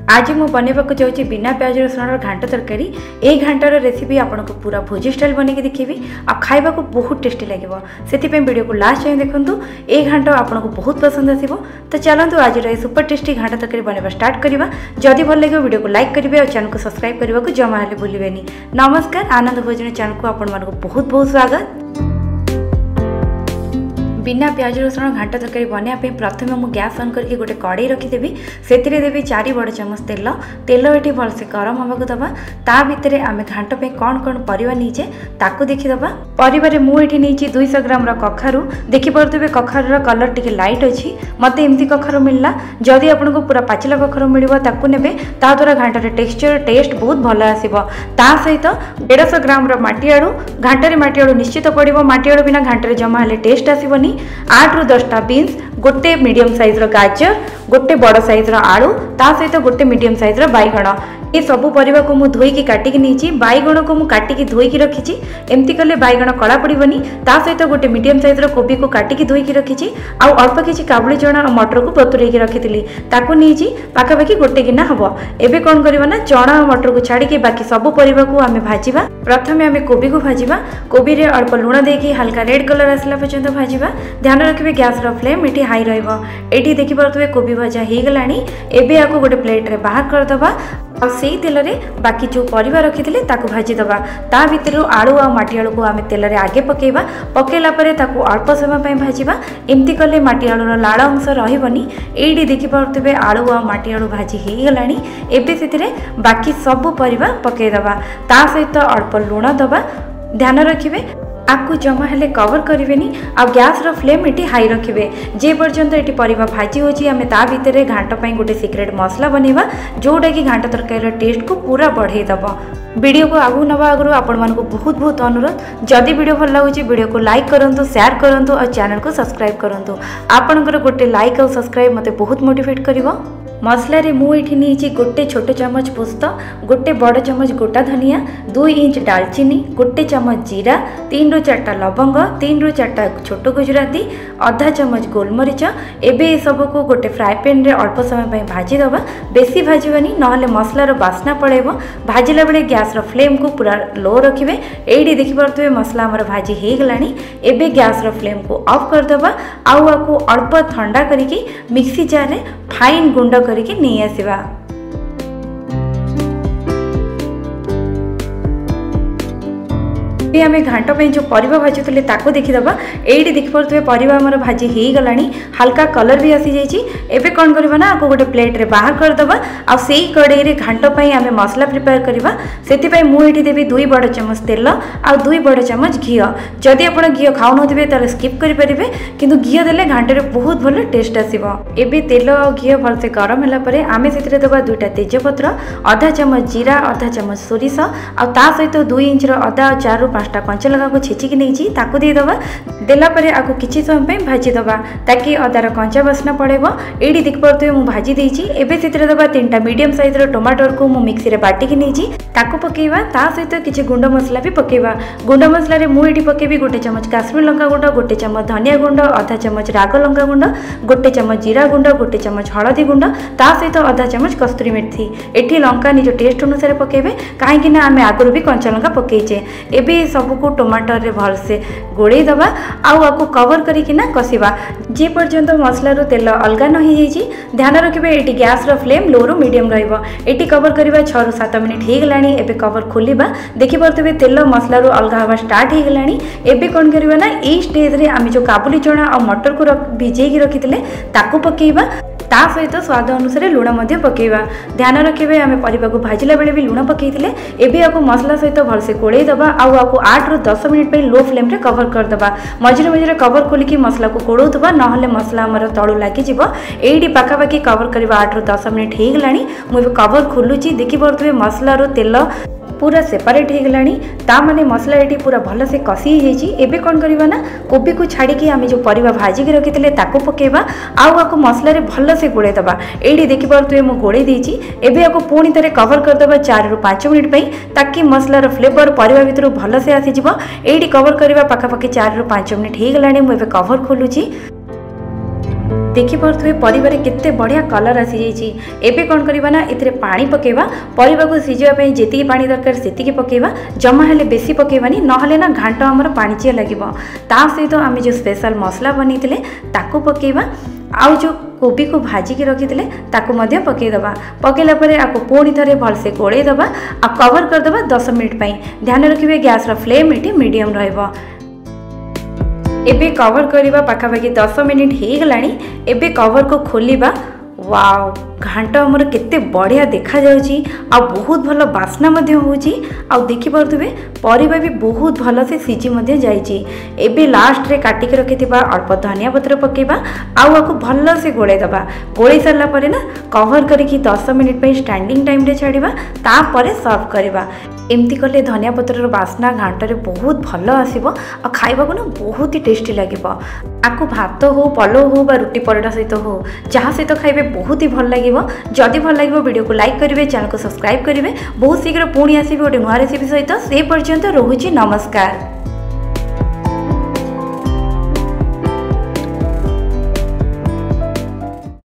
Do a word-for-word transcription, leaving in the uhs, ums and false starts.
आज मु बनवाक जाऊँगी बिना प्याज रसुण घांट तरकारी। ये घांटर रेसिपी आपको पूरा भोजी स्टाइल बनैकी देखी आ खाइबा को बहुत टेस्टी लगे से वीडियो को लास्ट टाइम देखूँ। ये घांट आपको बहुत पसंद आसो। तो चलतु आज सुपर टेस्टी घांट तरकारी बनवा स्टार्ट करवा। जदि भल लगे वीडियो को लाइक करेंगे और चैनल को सब्सक्राइब करने को जमा हेल्ले भूलें। नमस्कार, आनंद भोजन चैनल को आपण मानक बहुत बहुत स्वागत। बिना प्याज रसुण घांट तरकारी बनवाई प्रथम मुझे गैस ऑन करके गोटे कड़ाई रखीदेवी। से देवी चार बड़ चामच तेल। तेल ये भलसे गरम होगा दबा। ता भितर आम घांट पे कौन कौन परिवा नीचे ताकू देखीदबा। परिवार मुझे नहीं दुई सौ ग्राम कखारू देखिपे। कखारूर कलर टी लाइट अच्छी। मत एमती कखारू मिलला। जदि आपको पूरा पाचिला कखारू मिलवा ताकू ने द्वारा घांटर टेक्सचर टेस्ट बहुत भल आसो। ता सहित डेढ़ सौ ग्राम माटी आलू। घांटे माटी आलू निश्चित पड़ो। माटी आलू बिना घांटे जमा हेल्ले टेस्ट आसबनी। आठ रु दसटा बीन्स, गोटे मीडियम साइज रो गाजर, गोटे बड़ साइज रो आलू, ता सहित गोटे मीडियम साइज रो बैगण। ये सबू परिवा को मु धोईकी काटिकी नहीं। बैगण को मु काटिकी धोईकी रखी। एमती कले बैगण कला पड़बनी। ता सहित गोटे मीडियम साइज रो कोबी को काटिकी धोईकी रखी। आ अल्प किछि काबुली चना और मटर को बतुरेकी रखी। ताकू नहीं पाखापाखि गोटे गिना हम। एबे कौन करबा ना चना और मटर को छाड़ी बाकी सबू परिवा को आमे भाजिबा। प्रथम आमे कोबी को भाजिबा। कोबी रे अल्प लुण देकी हल्का रेड कलर आसला पर्यंत भाजिबा। ध्यान रखिए गैस रो फ्लेम एटी हाई रहिबो। एटी देखि पारुथबे कोबी भजा हे गलानी। एबे आको गोटे प्लेट रे बाहर कर दबा। और सेई तेल रे बाकी जो परिवा रखिथिले ताकू भाजी दबा। ता भितर आलू आ माटी आलू को आमे तेल रे आगे पकेइबा। पकेला परे ताकू अल्प समय पय भाजीबा। एमती कले माटी आलू रो लाळ अंश रहिबनी। एडी देखि पारुथबे आलू आ माटी आलू भाजी हे गलानी। एबे सेतिरे बाकी सब परिवा पकेइ दबा। ता सहित अल्प लुण दबा। ध्यान रखिबे आपको जमा हेले कवर करेनि। आ गैस रो फ्लेम एटी हाई रखिए। जे पर्यंत एटी परिवा भाजी होची आमे ता भितर घांट पई गोटे सीक्रेट मसला बनेवा जोटा कि घांट तरकारी टेस्ट को पूरा बढ़े दबा। वीडियो को आगु नवा आगु आपण मानको बहुत बहुत अनुरोध। जदि वीडियो भल लागुची वीडियो को लाइक करंतु, शेयर करंतु और चैनल को सब्सक्राइब करंतु। आपनकर गोटे लाइक और सब्सक्राइब मते बहुत मोटिवेट करिवो। मसला रे मु एठी नीची गोटे छोटे चमच पोस्त, गोटे बड़ चमच गोटा धनिया, दुई इंच दालचीनी, गोटे चमच जीरा, तीन रु चारटा लवंग, तीन रु चारटा छोट गुजराती, आधा चमच गोलमरीच। एबे ए सब को गोटे फ्राए पैन रे अल्प समय पय भाजी दबा। बेसी भाजीबनी नहले मसलार बास्ना पड़ेबो। भाजिला बेले गैस रो फ्लेम को पूरा लो रखिबे। एडी देखि परतबे मसला हमर भाजी हे गलानी। एबे गैस रो फ्लेम को ऑफ कर दबा। आउ आको अल्प ठंडा करिकि मिक्सी जार रे फाइन गुंड करके नहीं आसवा। आम घांट पे जो परिवा भाजुले ताको देखीदबा। एडी देखि परुथबे परिवा हमर भाजी हे गलानी। हल्का कलर भी आसी जाइछि। एबे कोन करबा ना आपको गोटे प्लेट रे बाहर कर दबा। आ सेई कड़ाई रे घांट पई आमे मसला प्रिपेयर करबा। सेति पई मु एठी देबी दुई बड़ चमच तेल आ दुई बड़ चमच घी। जदि आपण घी खाउ नथिबे ताले स्किप करि परिबे, किंतु घी देले घांट रे बहुत भलो टेस्ट आसीबो। एबे तेल आ घी भलसे गरम होला परे आमे सेतिरे दबा दुईटा तेजपत्र, आधा चमच जीरा, आधा चमच सोरिष आ ता सहित दुई इंच रो अदा और चार रु पाँच टा कंचा लगा को छेचिकी नहीं ताकू दे दबा। देला परे आको किछि समय पे भाजी दबा ताकि अदार कंचा बास्ना पड़ेबो। एडी देख परतबे मु भाजी देइछि। एबे सेतिरे दबा तीनटा मीडियम साइज रो टमाटर को मु मिक्सी रे बाटिकी नैछि ताकू पकेइबा। ता सहित किछि गुंड मसला भी पकेइबा। गुंड मसला रे मु एडी पकेबी गोटे चमच काश्मीर लंका गुंड, गोटे चमच धनिया गुंड, आधा चमच राग लंका गुंड, गोटे चमच जीरा गुंड, गोटे चमच हळदी गुंड, ता सहित आधा चमच कस्तूरी मेथी। एठी लंका निज टेस्ट अनुसार पकेबे काहेकि ना आमे आगुरु भी कंचा लंका पकेइछे। एबे सब को टमाटर रे भलसे गोड़े दबा। आउ आको कवर करिकि ना कसिबा जे पर्यंत मसला रो तेल अलगा न हो जाइछि। ध्यान रखिबे एटी गैस रो फ्लेम लो रो मीडियम रहइबो। एटी कवर करिबा छह रु सात मिनिट हे गलानी। एबे कवर खोलिबा। देखि परतबे तेल मसला रो अलगा हवा स्टार्ट हे गलानी। एबे कोन करिबा ना ए स्टेज रे आमी जो काबुली चना और मटर को भिजेकी रखिथिले ताकू पकेइबा। ता सहित स्वाद अनुसार लुण मध्य पकेइबा। ध्यान रखिबे आमे परिबा को भाजिला बेले भी लुण पकेइथिले। एबे आको मसला सहित भलसे कोळेइ दबा। आउ आको आठ रु दस मिनिट पे लो फ्लेम रे कवर कर दबा। मझिरे मझिरे कवर खोलिकी मसला को कोड़ौथबा नहले मसला हमर तळु लागि जिवो। एडी पाखापाखि कवर करबा आठ रु दस मिनिट हे गलानी। मु कवर खोलुची। देखि परतबे मसला रो तेल पूरा सेपरेट हो गलानी। ता माने मसला एटी पूरा भल से कसी हो जाइए। एबे कौन करबा ना कोबी को छाड़ी आम जो परिवा भाजिकी रखी ताको पकेबा। आउ आको मसला रे भल से गोड़े दबा। एडी देखि पारुथबे मु गोड़े देइछि। एबे आको पुणी थरे कवर कर दबा चार रु पाँच मिनिट पई ताकि मसलार फ्लेवर परिवा भितर भल से आसी जिवो। एडी कवर करबा पाखापाखि चार रु पाँच मिनिट हो गलानी। मु एबे कवर खोलुछि। देखि पारे परिवार केते बढ़िया कलर आसी जाइए। एबे कौन करवा ना इतने पानी पकेवा, परिवा को सिझापी जी पानी दरकार से पकेवा, जमा हेले बेसी पकेबानी नहले ना घांट आमर पाणिचिया लगे। ता सहित आम जो स्पेशल मसला बनी ताकू पकेवा, आउ जो कोबी को भाजिकी रखी ताकू मध्य पकईदबा। पकईला परे आपको पुणी थे भलसे गोड़ेदबा आ कवर करदबा दस मिनिट पाई। ध्यान रखिए गैस फ्लेम ये मीडियम रहिबो। एबे कवर करवा पाखापाखि दस मिनिट हो गलानी। एबे कवर को खोलिबा। वाओ घांट आमर केते बढ़िया देखा जाउची आ बहुत भल बास्ना मध्य होउची। आ देखि पारुथबे परिबा भी बहुत भल से सिझी मध्य जाइची। एबे लास्ट रे काटिक रखिथिबा अल्प धनिया पत्र पकेबा, आउ आको भल से गोळै दबा। गोळै सरला परे ना कवर करिकि दस मिनिट पे स्टैंडिंग टाइम रे छाड़िबा, ता परे सर्व करबा। एमती कले धनिया पत्र बास्ना घांटे बहुत भल आसो आ खाइबा को ना बहुत ही टेस्टी लगे। आपको भात हो पलो हो बा रुटी परोटा सहित हो जहाँ सहित खाइबे बहुत ही भल लगे। जदि भल लगे वीडियो को लाइक करेंगे, चैनल को सब्सक्राइब करेंगे। बहुत शीघ्र पुणी आसबि गोटे नुआ रेसिपी सहित। से पर्यंत रोहुछि नमस्कार।